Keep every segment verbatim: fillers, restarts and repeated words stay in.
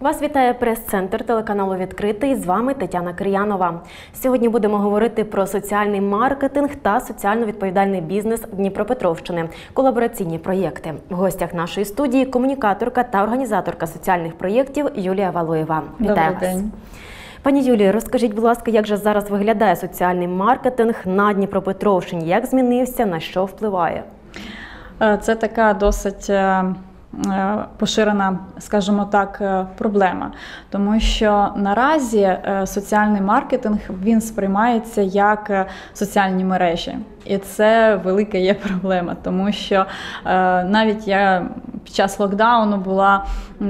Вас вітає прес-центр телеканалу «Відкритий». З вами Тетяна Кир'янова. Сьогодні будемо говорити про соціальний маркетинг та соціально відповідальний бізнес Дніпропетровщини, колабораційні проєкти. В гостях нашої студії комунікаторка та організаторка соціальних проєктів Юлія Валуєва. Вітаю вас. День. Пані Юлію, розкажіть, будь ласка, як же зараз виглядає соціальний маркетинг на Дніпропетровщині? Як змінився, на що впливає? Це така досить поширена, скажімо так, проблема. Тому що наразі соціальний маркетинг, він сприймається як соціальні мережі. І це велика є проблема, тому що е, навіть я під час локдауну була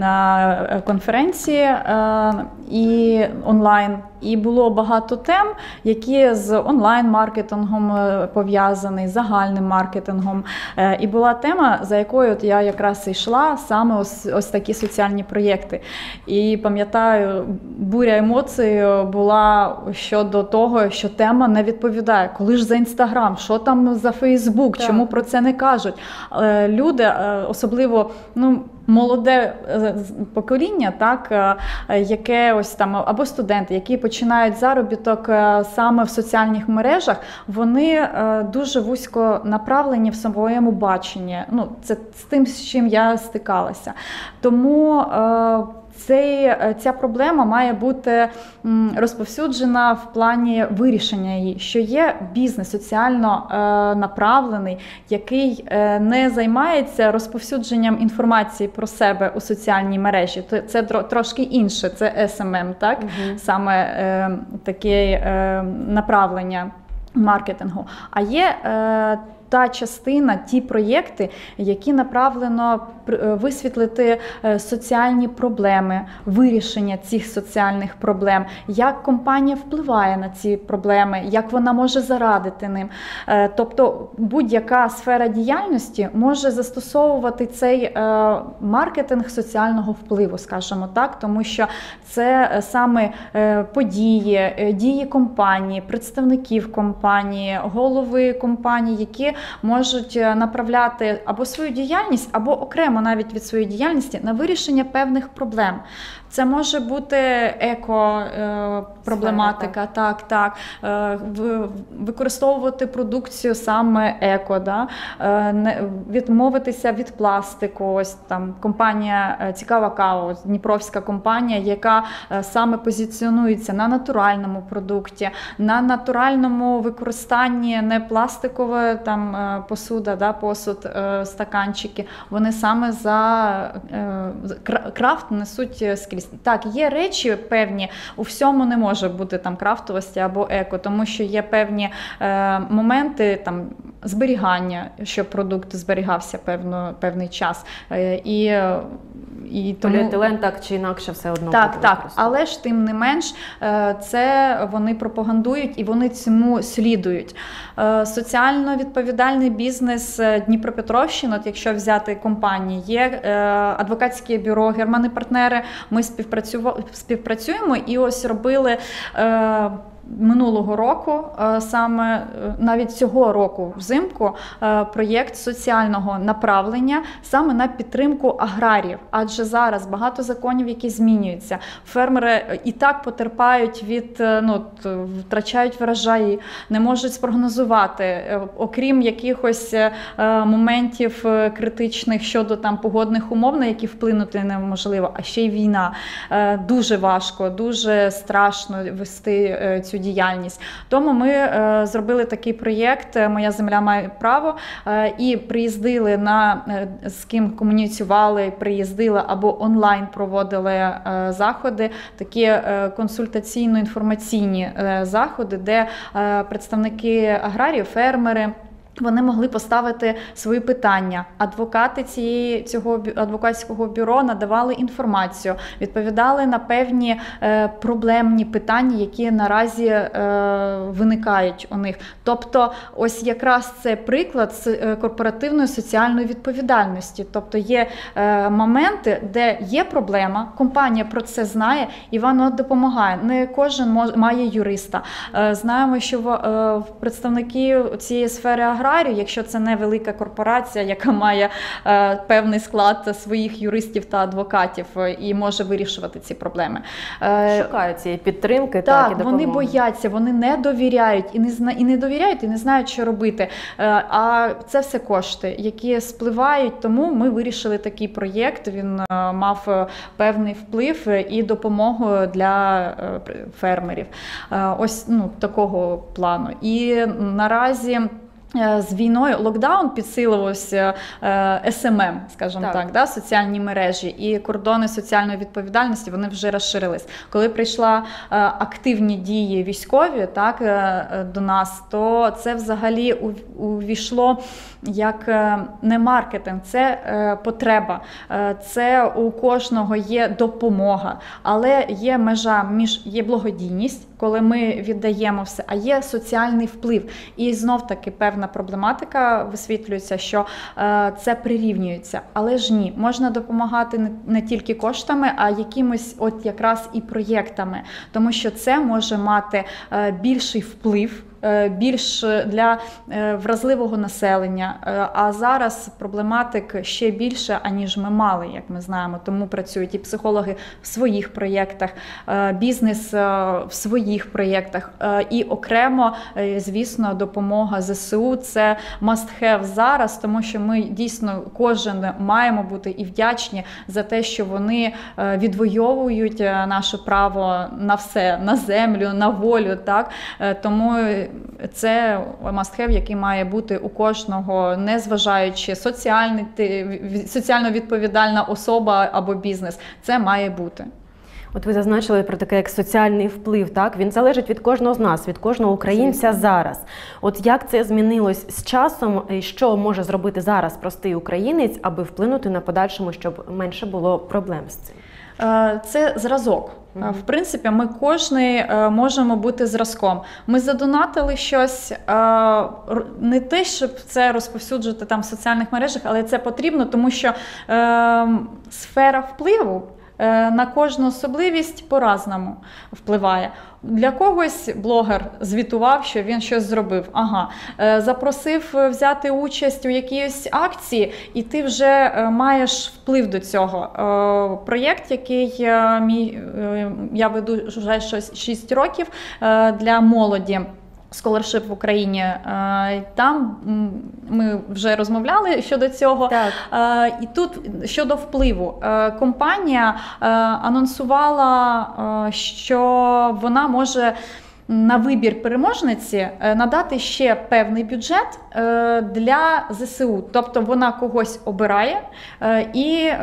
на конференції е, і онлайн, і було багато тем, які з онлайн-маркетингом пов'язані, з загальним маркетингом. Е, і була тема, за якою от я якраз йшла, саме ось, ось такі соціальні проєкти. І пам'ятаю, буря емоцій була щодо того, що тема не відповідає. Коли ж за Інстаграм? Що там за Фейсбук, так. Чому про це не кажуть? Люди, особливо ну, молоде покоління, так, яке ось там, або студенти, які починають заробіток саме в соціальних мережах, вони дуже вузько направлені в своєму баченні. Ну, це з тим, з чим я стикалася. Тому Цей, ця проблема має бути розповсюджена в плані вирішення її, що є бізнес соціально е, направлений, який е, не займається розповсюдженням інформації про себе у соціальній мережі. Це трошки інше, це ес ем ем, так? Угу. Саме е, таке е, направлення маркетингу. А є е, та частина, ті проєкти, які направлено висвітлити соціальні проблеми, вирішення цих соціальних проблем, як компанія впливає на ці проблеми, як вона може зарадити ним. Тобто будь-яка сфера діяльності може застосовувати цей маркетинг соціального впливу, скажімо так, тому що це саме події, дії компанії, представників компанії, голови компанії, які можуть направляти або свою діяльність, або окремо навіть від своєї діяльності на вирішення певних проблем. Це може бути еко-проблематика, так, так, використовувати продукцію саме еко, да? Відмовитися від пластику. Ось там компанія Цікава кава, дніпровська компанія, яка саме позиціонується на натуральному продукті, на натуральному використанні не пластикової там посуда, да, посуд, стаканчики. Вони саме за крафт несуть скрізь. Так, є речі певні, у всьому не може бути там крафтовості або еко, тому що є певні е, моменти там зберігання, щоб продукт зберігався певно, певний час. Е, і, і тому... Поліетилен так чи інакше все одно. Так, так, але ж тим не менш е, це вони пропагандують і вони цьому слідують. Е, соціально відповідальний бізнес Дніпропетровщини, от якщо взяти компанії, є е, адвокатське бюро «Германи-партнери», ми співпрацюємо і ось робили е, минулого року, саме навіть цього року взимку, проєкт соціального направлення саме на підтримку аграріїв. Адже зараз багато законів, які змінюються. Фермери і так потерпають від, ну, втрачають врожаї, не можуть спрогнозувати, окрім якихось моментів критичних щодо там погодних умов, на які вплинути неможливо, а ще й війна. Дуже важко, дуже страшно вести цю діяльність. Тому ми е, зробили такий проєкт «Моя земля має право» е, і приїздили на, е, з ким комуніцювали, приїздили або онлайн проводили е, заходи, такі е, консультаційно-інформаційні е, заходи, де е, представники аграріїв, фермери, вони могли поставити свої питання. Адвокати цієї, цього адвокатського бюро надавали інформацію, відповідали на певні е, проблемні питання, які наразі е, виникають у них. Тобто, ось якраз це приклад корпоративної соціальної відповідальності. Тобто є е, моменти, де є проблема, компанія про це знає і вона допомагає. Не кожен мож, має юриста. Е, знаємо, що в, е, представники цієї сфери аграрії аграрію, якщо це не велика корпорація, яка має е, певний склад своїх юристів та адвокатів і може вирішувати ці проблеми. Е, Шукають цієї підтримки, так, так, і допомоги. вони бояться, вони не довіряють і не зна і не довіряють, і не знають, що робити. Е, а це все кошти, які спливають. Тому ми вирішили такий проєкт. Він е, мав е, певний вплив і допомогу для е, фермерів. Е, ось ну такого плану. І наразі з війною локдаун підсилювався ес ем ем, скажімо так, так да, соціальні мережі, і кордони соціальної відповідальності, вони вже розширились. Коли прийшла активні дії військові, так, до нас, то це взагалі увійшло як не маркетинг, це потреба, це у кожного є допомога, але є межа між, є благодійність, коли ми віддаємо все, а є соціальний вплив. І знов-таки певна проблематика висвітлюється, що е, це прирівнюється. Але ж ні, можна допомагати не, не тільки коштами, а якимось от якраз і проєктами, тому що це може мати е, більший вплив, більш для вразливого населення, а зараз проблематик ще більше, аніж ми мали, як ми знаємо, тому працюють і психологи в своїх проєктах, бізнес в своїх проєктах, і окремо, звісно, допомога зе се у – це must have зараз, тому що ми дійсно кожен маємо бути і вдячні за те, що вони відвоюють наше право на все, на землю, на волю, так, тому це must have, який має бути у кожного, незважаючи соціальний, соціально відповідальна особа або бізнес. Це має бути. От ви зазначили про таке, як соціальний вплив, так? Він залежить від кожного з нас, від кожного українця зараз. От як це змінилось з часом, і що може зробити зараз простий українець, аби вплинути на подальшому, щоб менше було проблем з цим? Це зразок. Mm-hmm. В принципі, ми кожний можемо бути зразком. Ми задонатили щось, не те, щоб це розповсюджувати там в соціальних мережах, але це потрібно, тому що е, сфера впливу на кожну особливість по-разному впливає. Для когось блогер звітував, що він щось зробив. Ага, запросив взяти участь у якійсь акції, і ти вже маєш вплив до цього. Проєкт, який я веду вже шість років для молоді, Scholarship в Україні, там ми вже розмовляли щодо цього. Так. І тут щодо впливу. Компанія анонсувала, що вона може на вибір переможниці надати ще певний бюджет для зе се у. Тобто вона когось обирає і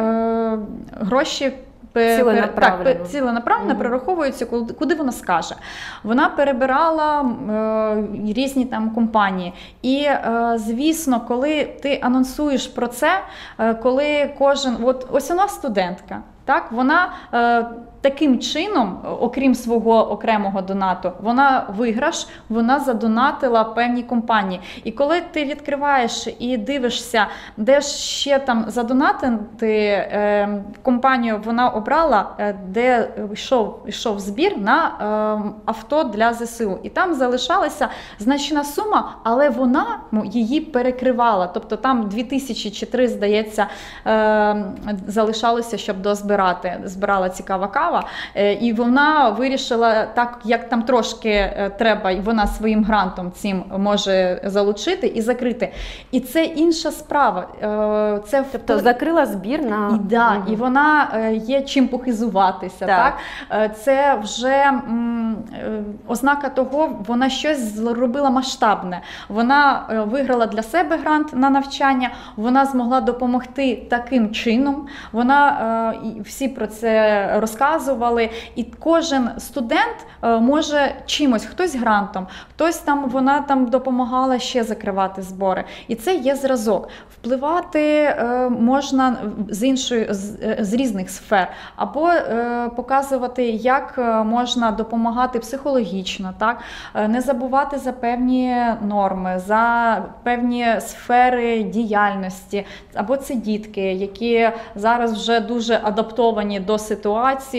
гроші ціленаправленно, так, ціленаправленно mm-hmm. перераховуються, куди вона скаже. Вона перебирала е, різні там компанії. І, е, звісно, коли ти анонсуєш про це, е, коли кожен, от ось вона студентка, так, вона е, таким чином, окрім свого окремого донату, вона виграш, вона задонатила певні компанії. І коли ти відкриваєш і дивишся, де ж ще там задонатити е, компанію, вона обрала, е, де йшов, йшов збір на е, авто для зе се у. І там залишалася значна сума, але вона її перекривала. Тобто там дві тисячі чи три, здається, е, залишалося, щоб дозбирати. Збирала цікава кава. І вона вирішила, так як там трошки треба, і вона своїм грантом цим може залучити і закрити. І це інша справа. Це тобто в... закрила збір на... І, да, угу. і вона є чим похизуватися. Так. Так? Це вже м, ознака того, вона щось зробила масштабне. Вона виграла для себе грант на навчання, вона змогла допомогти таким чином. Вона, всі про це розказували, і кожен студент може чимось, хтось грантом, хтось там, вона там допомагала ще закривати збори. І це є зразок. Впливати можна з іншої, з, з різних сфер, або показувати, як можна допомагати психологічно, так? Не забувати за певні норми, за певні сфери діяльності, або це дітки, які зараз вже дуже адаптовані до ситуації,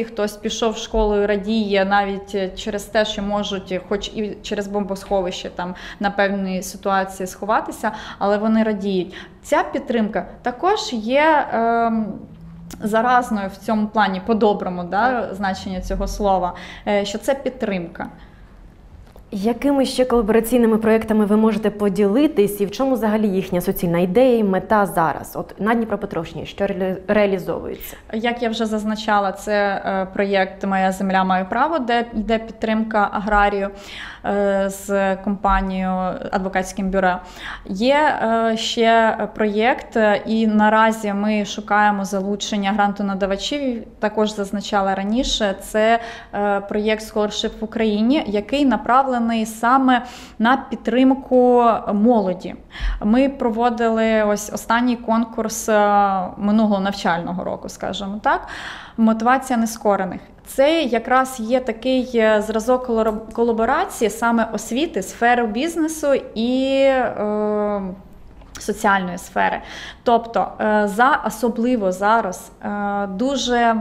хтось пішов в школу і радіє навіть через те, що можуть, хоч і через бомбосховище там на певні ситуації сховатися, але вони радіють. Ця підтримка також є е, заразною в цьому плані, по-доброму, да, значення цього слова, е, що це підтримка. Якими ще колабораційними проєктами ви можете поділитись і в чому взагалі їхня суцільна ідея і мета зараз? От на Дніпропетровщині, що ре- реалізовується? Як я вже зазначала, це е, проєкт «Моя земля, маю право», де йде підтримка аграрію е, з компанією адвокатським бюро. Є е, ще проєкт, і наразі ми шукаємо залучення грантонадавачів, також зазначала раніше, це е, проєкт «Scholarship в Україні», який направлений саме на підтримку молоді. Ми проводили ось останній конкурс минулого навчального року, скажімо так, «Мотивація нескорених». Це якраз є такий зразок колаборації саме освіти, сфери бізнесу і е, соціальної сфери. Тобто, е, за, особливо зараз е, дуже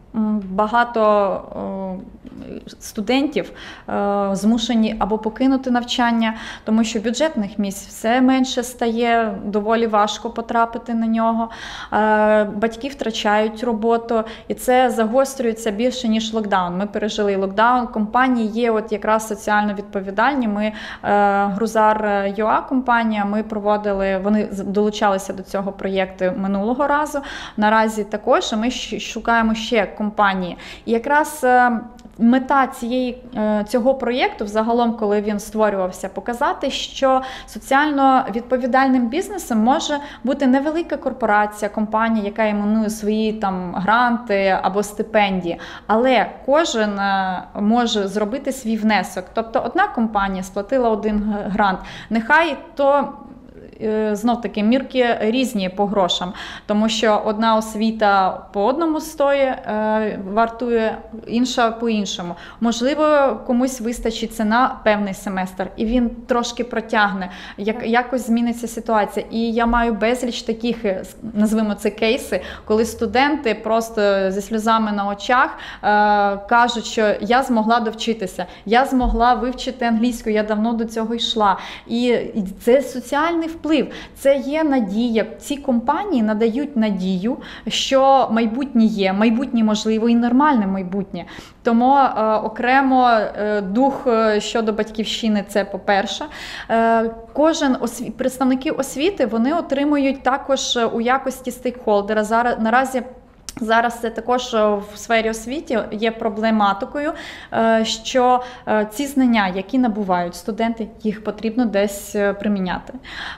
багато студентів змушені або покинути навчання, тому що бюджетних місць все менше стає, доволі важко потрапити на нього. Батьки втрачають роботу, і це загострюється більше, ніж локдаун. Ми пережили локдаун, компанії є от якраз соціально відповідальні. Ми, Грузар.ua компанія, ми проводили, вони долучалися до цього проєкту минулого разу. Наразі також ми шукаємо ще компанії. І якраз мета цієї, цього проєкту, взагалом, коли він створювався, показати, що соціально відповідальним бізнесом може бути невелика корпорація, компанія, яка іменує свої там гранти або стипендії, але кожен може зробити свій внесок. Тобто одна компанія сплатила один грант, нехай то знов-таки мірки різні по грошам, тому що одна освіта по одному стоїть, вартує, інша по-іншому. Можливо, комусь вистачить це на певний семестр, і він трошки протягне, як, якось зміниться ситуація. І я маю безліч таких, назвемо це кейси, коли студенти просто зі сльозами на очах кажуть, що я змогла довчитися, я змогла вивчити англійську, я давно до цього йшла. І це соціальний вплив. Це є надія. Ці компанії надають надію, що майбутнє є, майбутнє можливо і нормальне майбутнє. Тому е, окремо е, дух щодо батьківщини – це по-перше. Е, кожен осві... представники освіти, вони отримують також у якості стейкхолдера. Зараз наразі Зараз це також в сфері освіти є проблематикою, що ці знання, які набувають студенти, їх потрібно десь приміняти.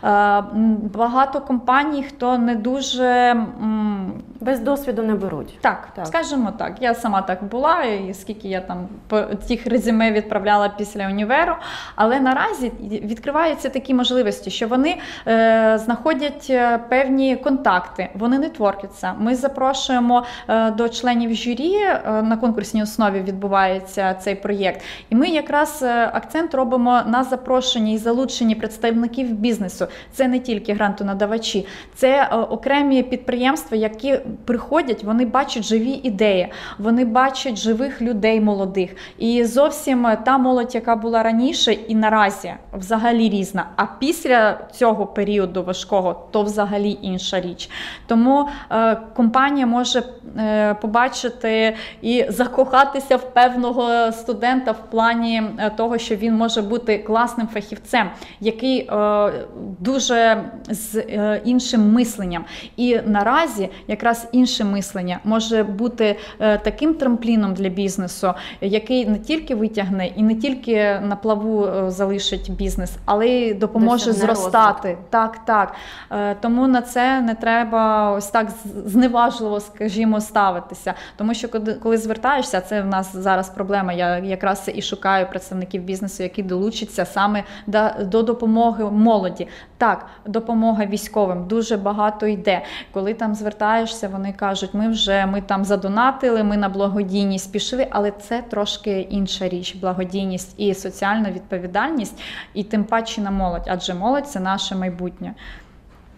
Багато компаній, хто не дуже... Без досвіду не беруть. Так, так, скажімо так. Я сама так була, і скільки я там тих резюме відправляла після універу, але наразі відкриваються такі можливості, що вони е, знаходять певні контакти, вони нетворкяться. Ми запрошуємо до членів журі, на конкурсній основі відбувається цей проєкт. І ми якраз акцент робимо на запрошенні і залученні представників бізнесу. Це не тільки грантонадавачі, це окремі підприємства, які приходять, вони бачать живі ідеї, вони бачать живих людей молодих. І зовсім та молодь, яка була раніше і наразі, взагалі різна. А після цього періоду важкого, то взагалі інша річ. Тому е, компанія може е, побачити і закохатися в певного студента в плані того, що він може бути класним фахівцем, який е, дуже з е, іншим мисленням. І наразі якраз інше мислення може бути е, таким трампліном для бізнесу, який не тільки витягне і не тільки на плаву е, залишить бізнес, але й допоможе Досягне зростати. розвитку. Так, так. Е, тому на це не треба ось так зневажливо, скажімо, ставитися. Тому що коли, коли звертаєшся, це в нас зараз проблема, я якраз і шукаю представників бізнесу, які долучаться саме до, до допомоги молоді. Так, допомога військовим дуже багато йде. Коли там звертаєшся, вони кажуть, ми вже ми там задонатили, ми на благодійність пішли, але це трошки інша річ. Благодійність і соціальна відповідальність, і тим паче на молодь, адже молодь – це наше майбутнє.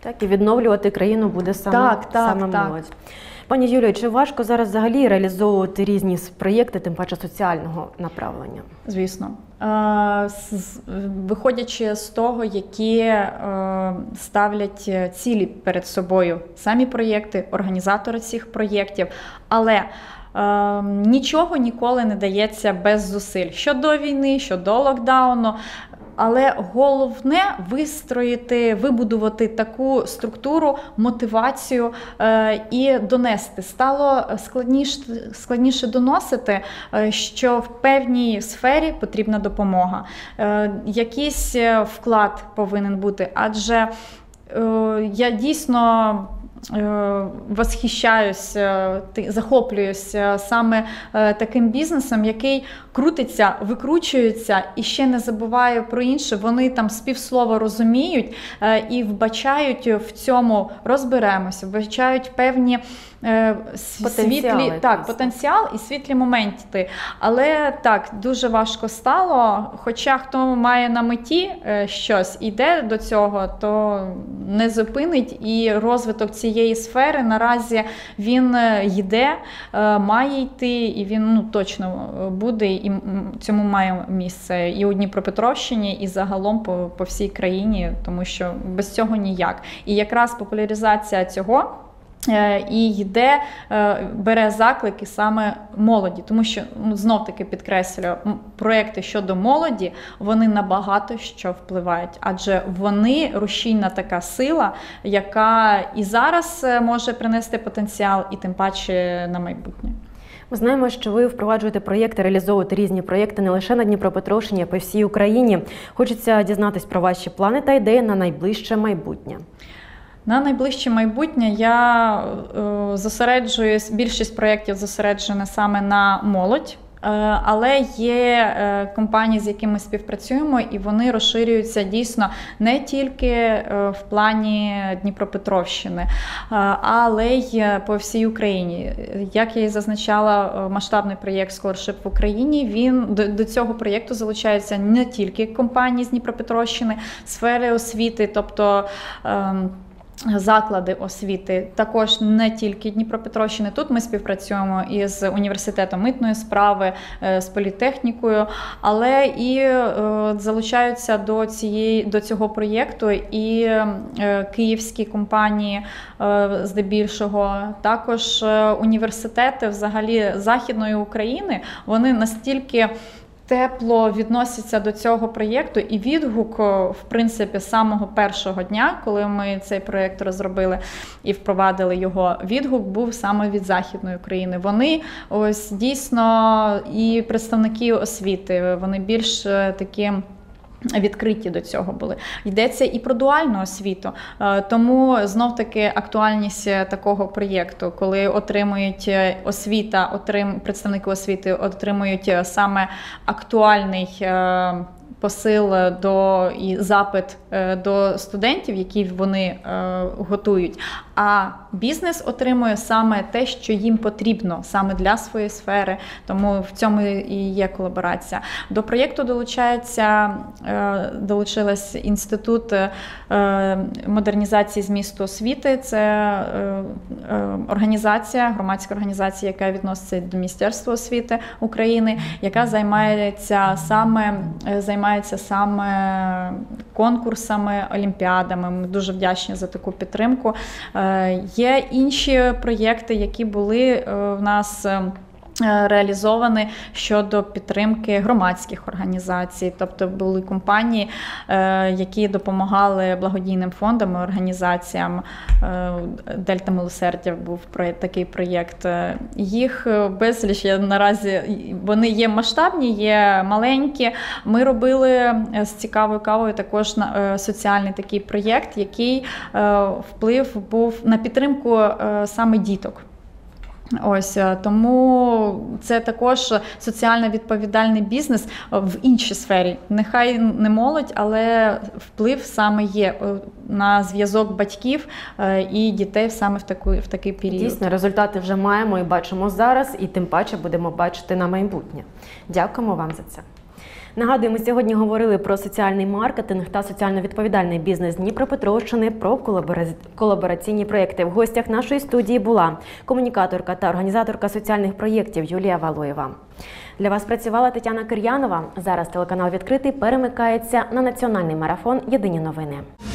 Так, і відновлювати країну буде саме, Так, так, саме так. молодь. Пані Юлію, чи важко зараз взагалі реалізовувати різні проєкти, тим паче соціального направлення? Звісно. Е, з- Виходячи з того, які е, ставлять цілі перед собою самі проєкти, організатори цих проєктів, але е, нічого ніколи не дається без зусиль. Що до війни, що до локдауну. Але головне вистроїти, вибудувати таку структуру, мотивацію е, і донести. Стало складніше, складніше доносити, е, що в певній сфері потрібна допомога. Е, якийсь вклад повинен бути, адже е, я дійсно е, восхищаюся, ти- захоплююся саме е, таким бізнесом, який крутиться, викручується і ще не забуває про інше. Вони там з півслова розуміють е, і вбачають в цьому, розберемося, вбачають певні е, с- Потенціали, світлі, так, дійсно. потенціал і світлі моменти. Але так, дуже важко стало, хоча хто має на меті е, щось, іде до цього, то не зупинить, і розвиток цієї сфери наразі він е, йде, е, має йти, і він ну, точно буде, і м, цьому має місце і у Дніпропетровщині, і загалом по, по всій країні, тому що без цього ніяк. І якраз популяризація цього е, і йде, е, бере заклики саме молоді, тому що, ну, знов-таки підкреслюю, м, проекти щодо молоді, вони набагато що впливають, адже вони рушійна така сила, яка і зараз е, може принести потенціал, і тим паче на майбутнє. Ми знаємо, що ви впроваджуєте проєкти, реалізовуєте різні проєкти не лише на Дніпропетровщині, а по всій Україні. Хочеться дізнатись про ваші плани та ідеї на найближче майбутнє. На найближче майбутнє я е, зосереджуюсь, більшість проєктів зосереджена саме на молодь. Е, Але є е, компанії, з якими співпрацюємо, і вони розширюються дійсно не тільки е, в плані Дніпропетровщини, е, але й по всій Україні. Як я і зазначала, е, масштабний проєкт Scholarship в Україні, він до, до цього проєкту залучаються не тільки компанії з Дніпропетровщини, сфери освіти, тобто ем, заклади освіти, також не тільки Дніпропетровщини. Тут ми співпрацюємо із університетом митної справи, е, з політехнікою, але і е, залучаються до цієї до цього проєкту і е, київські компанії, е, здебільшого, також е, університети взагалі Західної України. Вони настільки тепло відносяться до цього проєкту, і відгук, в принципі, з самого першого дня, коли ми цей проєкт розробили і впровадили його, відгук був саме від Західної України. Вони ось дійсно і представники освіти, вони більш такі відкриті до цього були. Йдеться і про дуальну освіту. Тому знов-таки актуальність такого проєкту, коли отримують освіта, отрим, представники освіти отримують саме актуальний посил до і запит до студентів, які вони е, готують. А бізнес отримує саме те, що їм потрібно, саме для своєї сфери. Тому в цьому і є колаборація. До проєкту долучається, е, долучилась інститут е, модернізації змісту освіти. Це е, е, організація, громадська організація, яка відноситься до Міністерства освіти України, яка займається саме займається саме конкурсами, олімпіадами. Ми дуже вдячні за таку підтримку. Є інші проєкти, які були в нас реалізовані щодо підтримки громадських організацій. Тобто були компанії, які допомагали благодійним фондам і організаціям. Дельта Милосердя був такий проєкт. Їх безліч, наразі вони є масштабні, є маленькі. Ми робили з цікавою кавою також соціальний такий проєкт, який вплив був на підтримку саме діток. Ось, тому це також соціально відповідальний бізнес в іншій сфері. Нехай не молодь, але вплив саме є на зв'язок батьків і дітей саме в такий, в такий період. Дійсно, результати вже маємо і бачимо зараз, і тим паче будемо бачити на майбутнє. Дякуємо вам за це. Нагадуємо, сьогодні говорили про соціальний маркетинг та соціально відповідальний бізнес Дніпропетровщини, про колабора- колабораційні проєкти. В гостях нашої студії була комунікаторка та організаторка соціальних проєктів Юлія Валуєва. Для вас працювала Тетяна Кир'янова. Зараз телеканал «Відкритий» перемикається на національний марафон «Єдині новини».